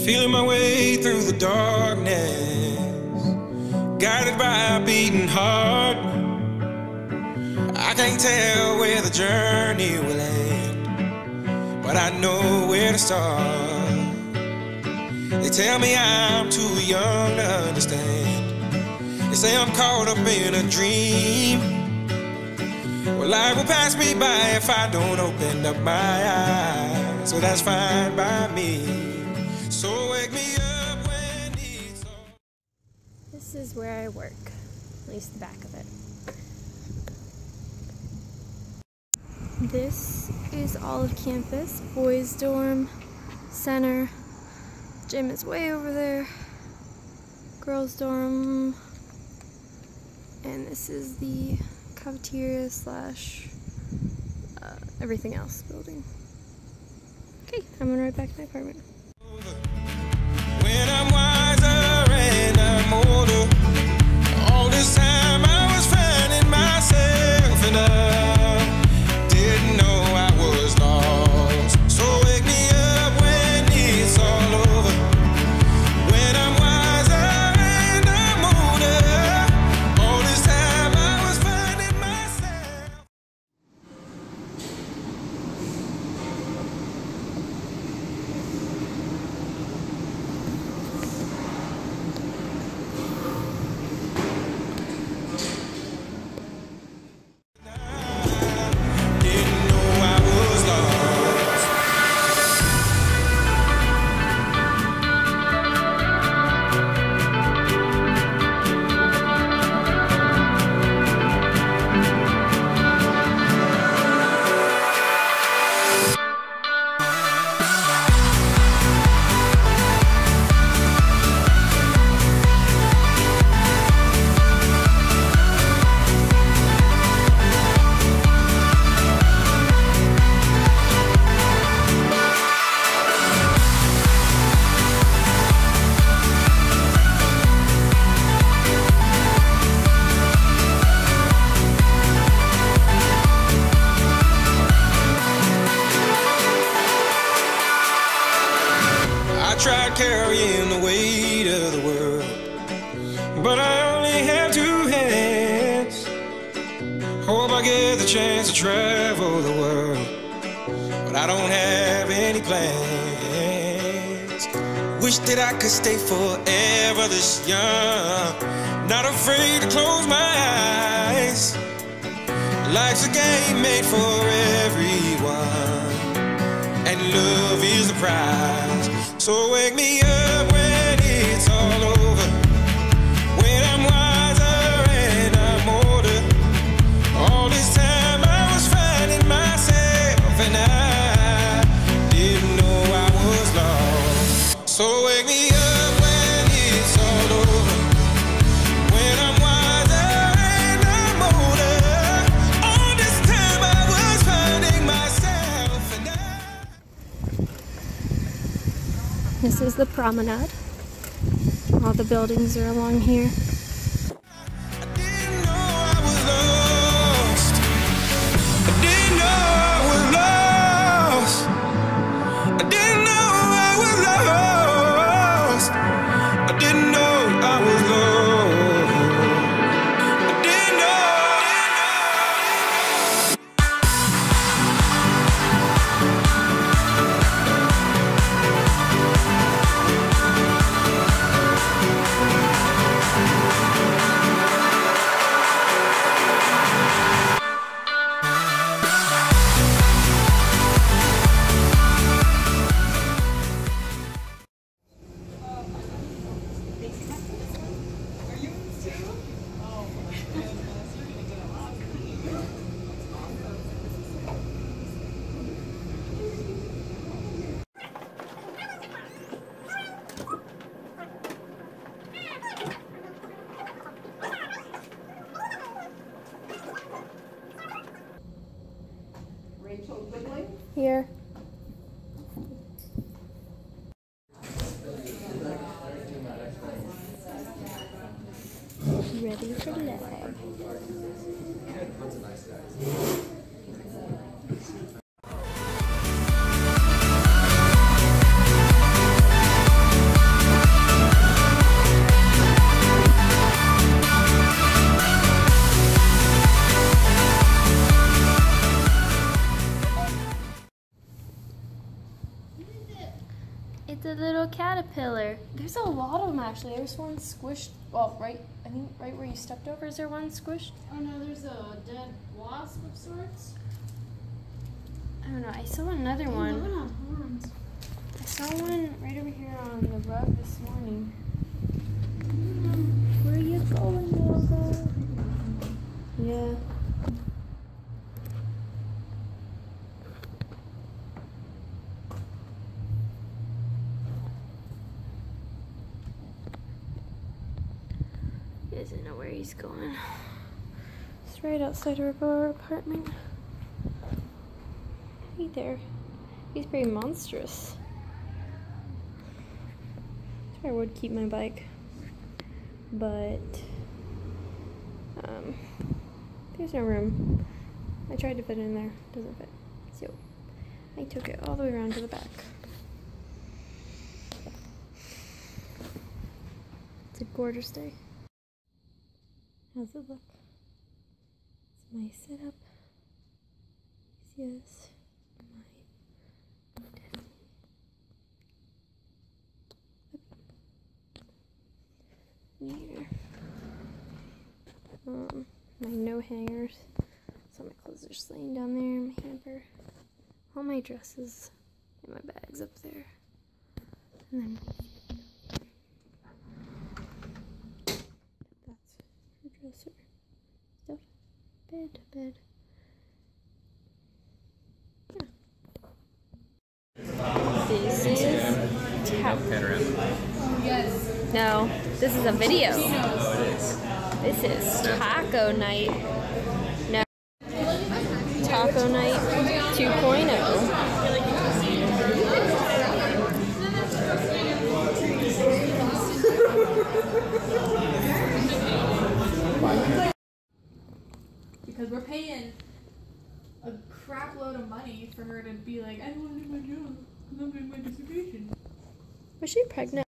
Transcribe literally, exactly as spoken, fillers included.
Feeling my way through the darkness, guided by a beating heart. I can't tell where the journey will end, but I know where to start. They tell me I'm too young to understand. They say I'm caught up in a dream. Well, life will pass me by if I don't open up my eyes. So that's fine by me. So wake me up when it's all. This is where I work, at least the back of it. This is all of campus, boys' dorm, center, gym is way over there, girls' dorm, and this is the cafeteria slash uh, everything else building. Okay, I'm gonna ride back to my apartment. When I'm wiser and I'm older, all this time I was finding myself and I didn't know I was lost. So wake me up when it's all over. When I'm wiser and I'm older, all this time I was finding myself. I tried carrying the weight of the world, but I only have two hands. Hope I get the chance to travel the world, but I don't have any plans. Wish that I could stay forever this young, not afraid to close my eyes. Life's a game made for everyone, and love is the prize. So wake me up when it's all over. When I'm wiser and I'm older, all this time I was finding myself and I didn't know I was lost. So wake me up when it's all over. When I'm wiser and I'm older, all this time I was finding myself and I. This is the promenade. All the buildings are along here. I didn't know I was lost. I didn't know I was lost. I didn't know I was lost. I didn't know I was lost. I didn't know. Here. Ready for lab. saw a lot of them actually. There's one squished. Well, right. I think right where you stepped over. Is there one squished? Oh no, there's a dead wasp of sorts. I don't know. I saw another one. One on horns. I saw one right over here on the rug this morning. Where are you going, Logo? Yeah. He doesn't know where he's going. It's right outside of our apartment. Hey there. He's pretty monstrous. I would keep my bike, but um, there's no room. I tried to fit it in there, doesn't fit. So I took it all the way around to the back. It's a gorgeous day. How's it look? It's my setup. Yes, my Disney. Here. Um, my no hangers. So my clothes are just laying down there in my hamper. All my dresses and my bags up there. And then that's her dresser. Stuff. Bed, bed. Yeah. This is Taco. No, this is a video. This is taco night. No. Taco night two point oh. Because we're paying a crap load of money for her to be like, I don't want to do my job. I'm not doing my dissertation. Was she pregnant?